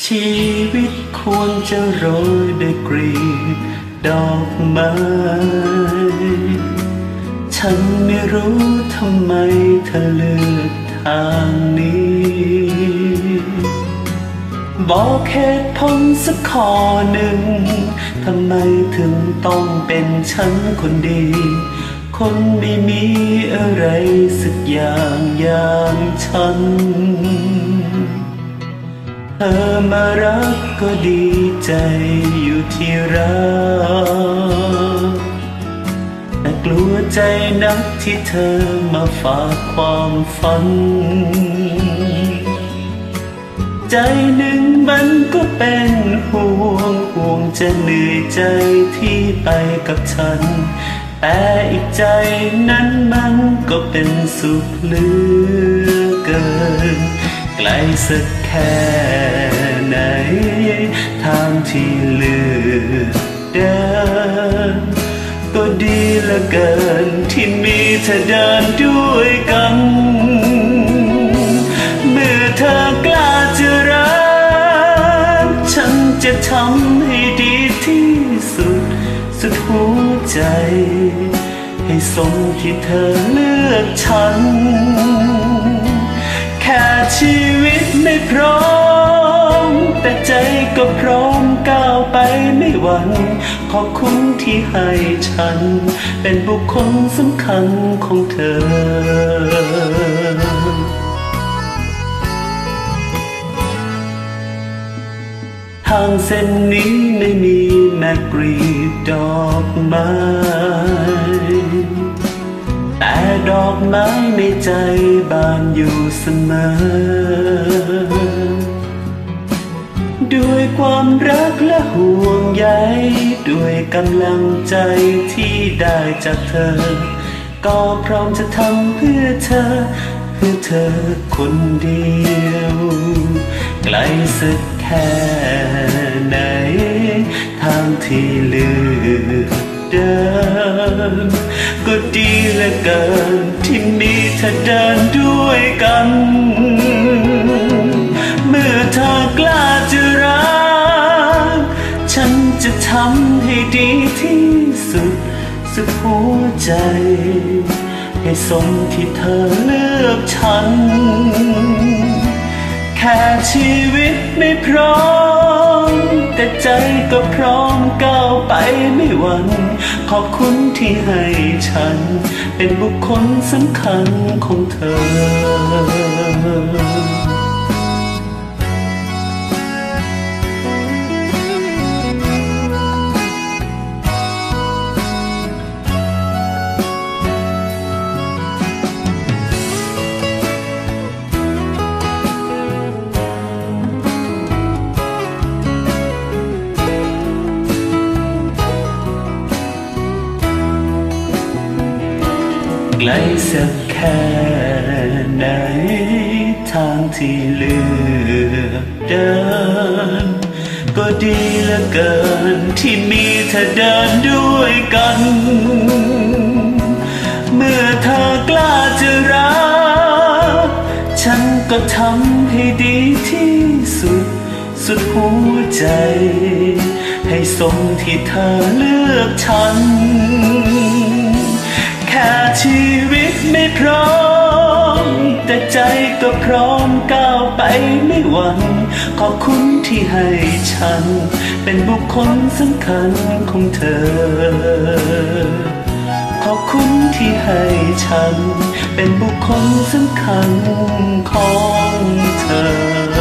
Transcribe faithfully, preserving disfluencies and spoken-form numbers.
ชีวิตควรจะโรยด้วยกลีบดอกไม้ฉันไม่รู้ทำไมเธอเลือกทางนี้บอกเหตุผลสักข้อหนึ่งทำไมถึงต้องเป็นฉันคนดีคนไม่มีอะไรสักอย่างอย่างฉันเธอมารักก็ดีใจอยู่ที่รักแต่กลัวใจนักที่เธอมาฝากความฝันใจหนึ่งมันก็เป็นห่วงห่วงจะเหนื่อยใจที่ไปกับฉันแต่อีกใจนั้นมันก็เป็นสุขเหลือเกินไกลสักแค่ไหนทางที่เลือกเดินก็ดีเหลือเกินที่มีเธอเดินด้วยกันเมื่อเธอกล้าจะรักฉันจะทำให้ดีที่สุดสุดหัวใจให้สมที่เธอเลือกฉันแค่ชีวิตไม่พร้อมแต่ใจก็พร้อมก้าวไปไม่หวั่นขอบคุณที่ให้ฉันเป็นบุคคลสำคัญของเธอทางเส้นนี้ไม่มีแม้กลีบดอกไม้แต่ดอกไม้ในใจบานอยู่เสมอด้วยความรักและห่วงใยด้วยกำลังใจที่ได้จากเธอก็พร้อมจะทำเพื่อเธอเพื่อเธอคนเดียวไกลสักแค่ไหนทางที่เลือกเดินก็ดีเหลือเกินที่มีเธอเดินด้วยกันเมื่อเธอกล้าจะรักฉันจะทำให้ดีที่สุดสุดหัวใจให้สมที่เธอเลือกฉันแค่ชีวิตไม่พร้อมแต่ใจก็พร้อมก้าวไปไม่หวั่นขอบคุณที่ให้ฉันเป็นบุคคลสำคัญของเธอไกลสักแค่ไหนทางที่เลือกเดินก็ดีเหลือเกินที่มีเธอเดินด้วยกันเมื่อเธอกล้าจะรักฉันก็ทำให้ดีที่สุดสุดหัวใจให้สมที่เธอเลือกฉันแค่ชีวิตไม่พร้อมแต่ใจก็พร้อมก้าวไปไม่หวั่นขอบคุณที่ให้ฉันเป็นบุคคลสำคัญของเธอขอบคุณที่ให้ฉันเป็นบุคคลสำคัญของเธอ